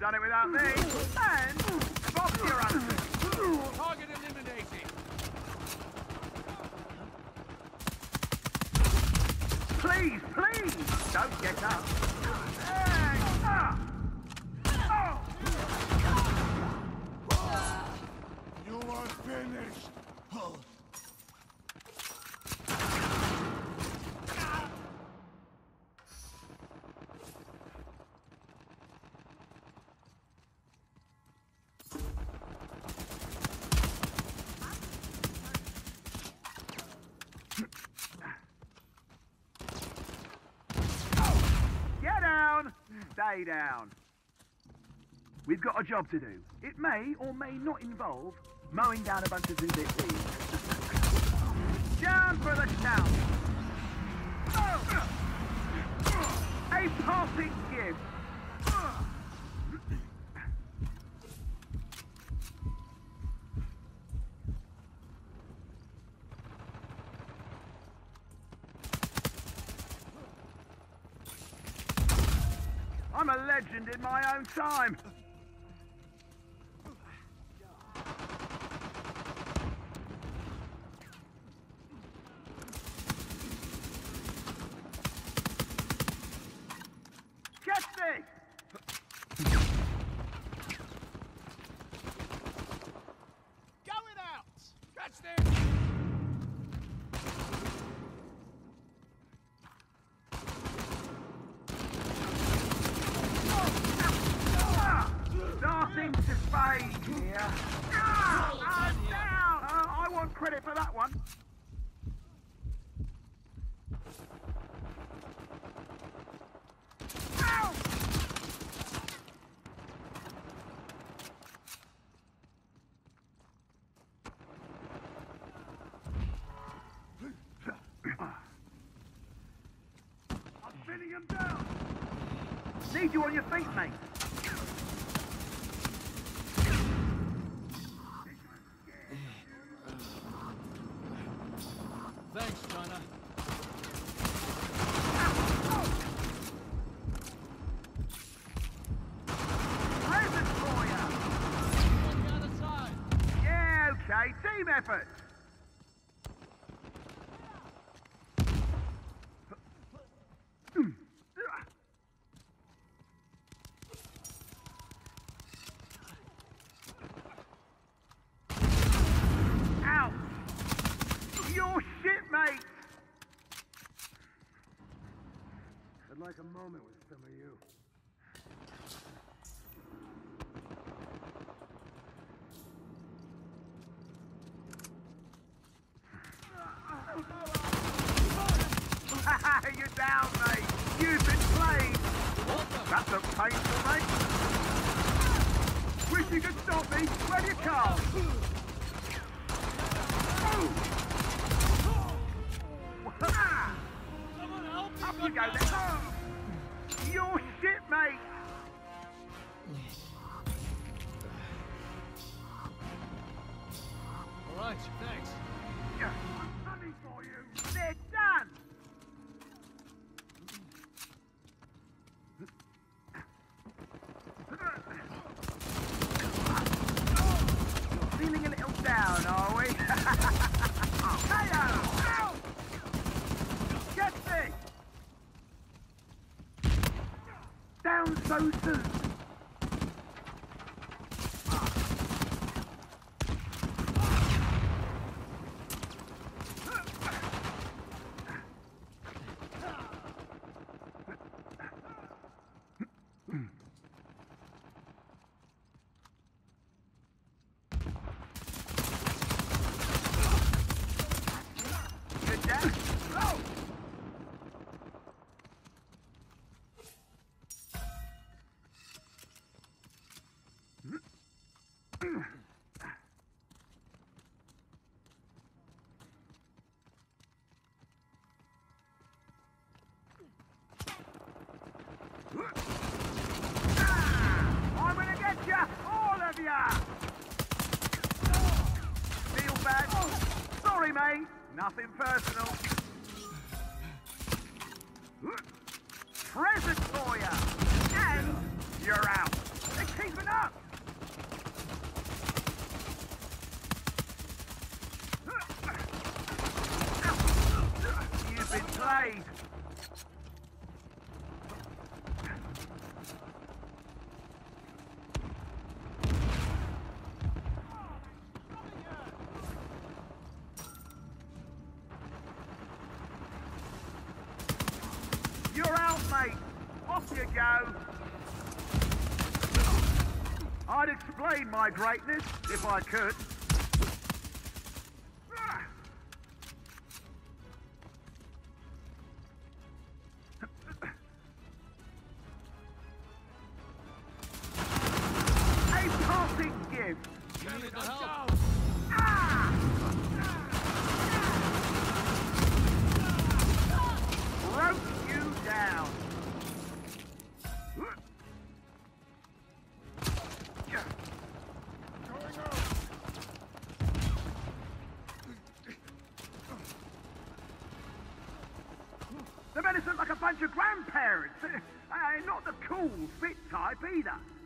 done it without me. And Bob your answer. Target eliminated. Please, please, don't get up. You are finished. Get down! Stay down. We've got a job to do. It may or may not involve mowing down a bunch of two-bit leaves. Down for the count. A passing gift. I'm a legend in my own time. Catch this! Going out. Catch this. Starting to fade here. I'm down! I want credit for that one. Ow! I'm pinning him down. Need you on your feet, mate. Thanks, China. Present for you. On the other side. Yeah, okay. Team effort. Out. Your shit, mate. I'd like a moment with some of you. You're down, mate. You've been played. That's a painful, mate. Wish you could stop me. Where you come? Someone help me. Up you go then. Your shit, mate. All right, thanks. I'm coming for you. They're done. Feeling a little down, are we? Hey-o! Ow! Get this! Down so soon! Good down. Oh! I'm gonna get ya! All of ya! Feel bad? Sorry, mate. Nothing personal. Present for ya! And you're out. The I'd explain my greatness if I could. A passing gift. You need the help. Broke you down. Going out. The men look like a bunch of grandparents. Not the cool, fit type either.